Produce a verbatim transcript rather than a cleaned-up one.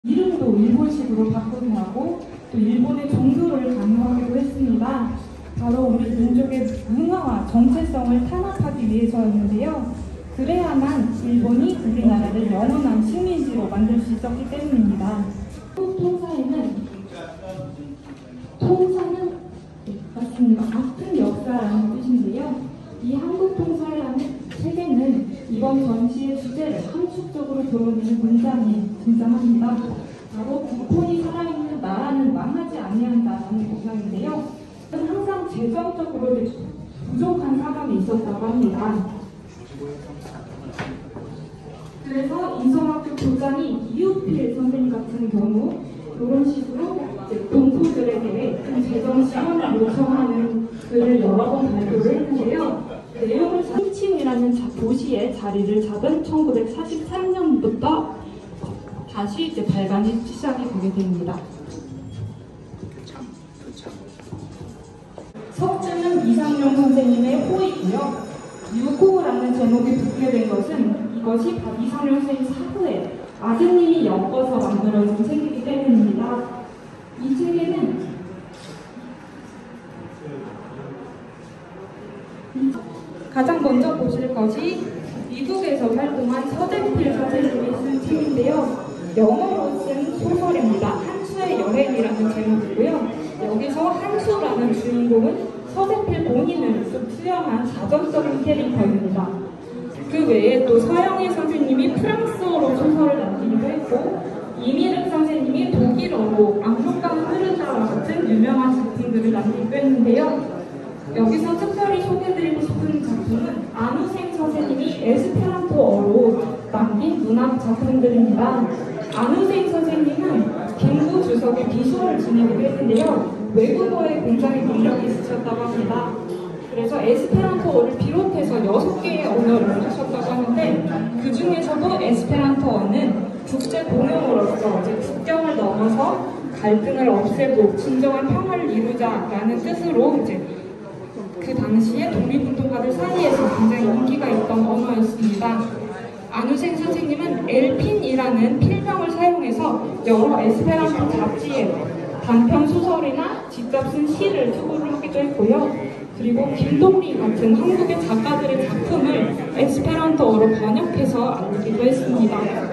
이름도 일본식으로 바꾸기도 하고 또 일본의 종교를 강요하기도 했습니다. 바로 우리 민족의 문화와 정체성을 탄압하기 위해서였는데요. 그래야만 일본이 우리나라를 영원한 식민지로 만들 수 있었기 때문입니다. 통사에는 통사는 맞습니다. 아픈 역사라는 뜻인데요. 이 한국통사라는 책에는 이번 전시의 주제를 함축적으로 드러내는 문장이 등장합니다. 바로 국본이 살아있는 나라는 망하지 아니한다라는 문장인데요. 항상 재정적으로 부족한 사람이 있었다고 합니다. 그래서 인성학교 교장이 이웃필 선생님 같은 경우 이런 식으로 동포들에 대해 재정 지원을 요청하는 글을 여러 번 발표를 했는데요. 내용을 삼층이라는 도시에 자리를 잡은 천구백사십삼 년부터 다시 이제 발간이 시작이 되게 됩니다. 석주는 이상용 선생님의 호이고요. 유고라는 제목이 붙게 된 것은 이것이 이상용 선생님 사후에 아드님이 엮어서 만들어진 책이기 때문입니다. 이 책에는 가장 먼저 보실 것이 미국에서 활동한 서재필 선생님이 쓴 책인데요. 영어로 쓴 소설입니다. 한수의 여행이라는 제목이고요. 여기서 한수라는 주인공은 서재필 본인을 수영한 자전적인 캐릭터입니다. 그 외에 또 서영희 선생님이 프랑스어로 소설을 남기기도 했고 이미륵 선생님이 독일어로 압록강은 흐르다와 같은 유명한 작품들을 남기기도 했는데요. 여기서 특별히 소개해드리고 싶은 작품은 안우생 선생님이 에스페란토어로 남긴 문학 작품들입니다. 안우생 선생님은 김구 주석의 비서를 지내기도 했는데요. 외국어에 굉장히 능력이 있으셨다고 합니다. 그래서 에스페란토어를 비롯해서 여섯 개의 언어를 하셨다고 하는데 그 중에서도 에스페란토어는 국제 공용어로서 이제 국경을 넘어서 갈등을 없애고 진정한 평화를 이루자라는 뜻으로 이제 그 당시에 독립운동가들 사이에서 굉장히 인기가 있던 언어였습니다. 안우생 선생님은 엘핀이라는 필명을 사용해서 여러 에스페란토 잡지에 단편 소설이나 직접 쓴 시를 투고를 하기도 했고요. 그리고 김동리 같은 한국의 작가들의 작품을 에스페란토어로 번역해서 알리기도 했습니다.